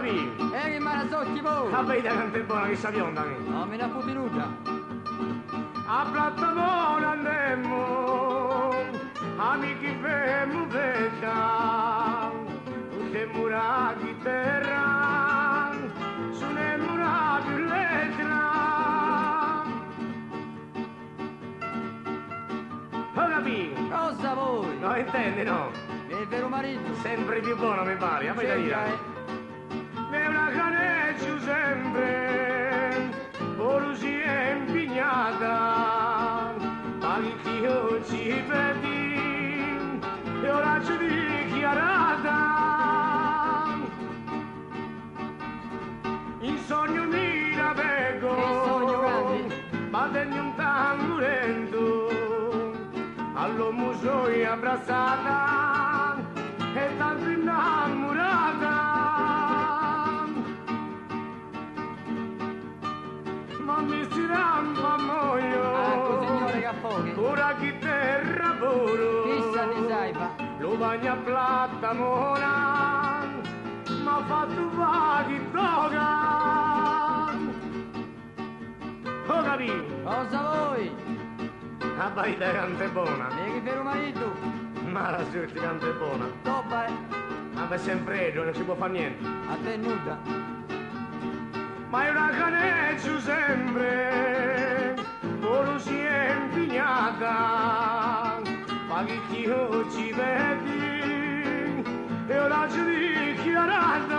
capito? Che me la socchi voi! La vedi quanto è buona che sta bionda, mi? No, me ne ha putenuta! A platta buona andemmo, amici fermo pesca, tutte mura di terra, sulle mura più lettera. Ho capito? Cosa vuoi? No, intendi, no? È vero marito! Sempre più buono mi pare, a me da dire. Me una caneggio sempre, volusi è impignata, ma che io ci perdi, e ora ci dichiarata. In sogno mi navego, Che sogno grande? battendo un tango lento, all'uomo sono abbracciata, e tanto innamorata. Ma mi si rampa muoio, Ecco signore che ha pochi! ora chi terra puro, Chissà di saiba! lo bagna platta mona, ma fatto va di toga. Ho capito? Cosa vuoi? La baita canta è buona, Che vero marito! ma la sorte canta è buona. Toppa, Ma per sempre non si può fare niente. a te nuda! Ma è una caneggio sempre, ora si è impignata, ma che io ci vedi, e ora ci dichiarata.